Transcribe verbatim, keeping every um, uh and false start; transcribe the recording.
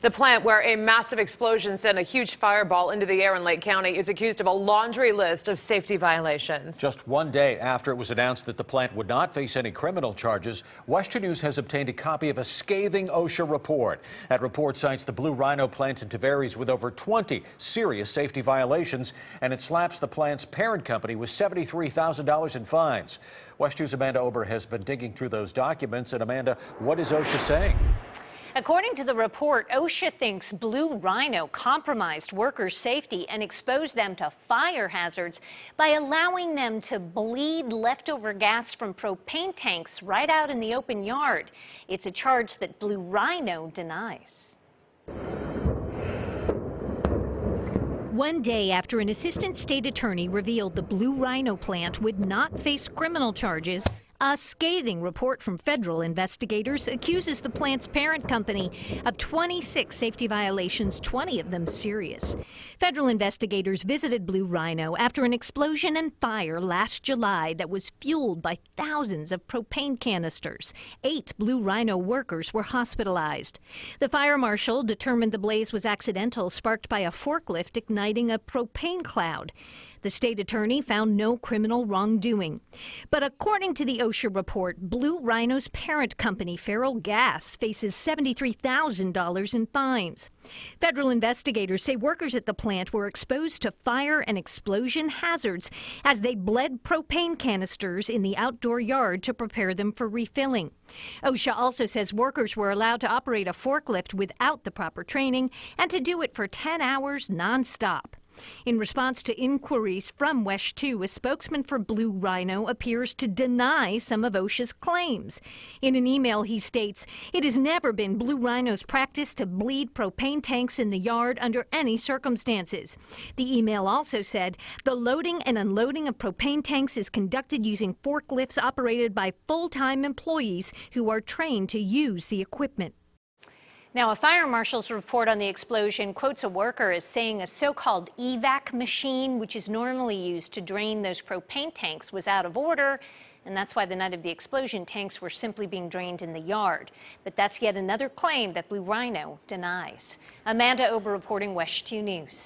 The plant where a massive explosion sent a huge fireball into the air in Lake County is accused of a laundry list of safety violations. Just one day after it was announced that the plant would not face any criminal charges, WESH News has obtained a copy of a scathing OSHA report. That report cites the Blue Rhino plant in Tavares with over twenty serious safety violations, and it slaps the plant's parent company with seventy-three thousand dollars in fines. WESH News' Amanda Ober has been digging through those documents. And Amanda, what is OSHA saying? According to the report, OSHA thinks Blue Rhino compromised workers' safety and exposed them to fire hazards by allowing them to bleed leftover gas from propane tanks right out in the open yard. It's a charge that Blue Rhino denies. One day after an assistant state attorney revealed the Blue Rhino plant would not face criminal charges, a scathing report from federal investigators accuses the plant's parent company of twenty-six safety violations, twenty of them serious. Federal investigators visited Blue Rhino after an explosion and fire last July that was fueled by thousands of propane canisters. Eight Blue Rhino workers were hospitalized. The fire marshal determined the blaze was accidental, sparked by a forklift igniting a propane cloud. The state attorney found no criminal wrongdoing. But according to the OSHA report, Blue Rhino's parent company, Ferrellgas, faces seventy-three thousand dollars in fines. Federal investigators say workers at the plant were exposed to fire and explosion hazards as they bled propane canisters in the outdoor yard to prepare them for refilling. OSHA also says workers were allowed to operate a forklift without the proper training and to do it for ten hours nonstop. In response to inquiries from WESH two, a spokesman for Blue Rhino appears to deny some of OSHA's claims. In an email, he states, "It has never been Blue Rhino's practice to bleed propane tanks in the yard under any circumstances." The email also said, "The loading and unloading of propane tanks is conducted using forklifts operated by full-time employees who are trained to use the equipment." Now, a fire marshal's report on the explosion quotes a worker as saying a so-called evac machine, which is normally used to drain those propane tanks, was out of order, and that's why the night of the explosion, tanks were simply being drained in the yard. But that's yet another claim that Blue Rhino denies. Amanda Ober reporting WESH two News.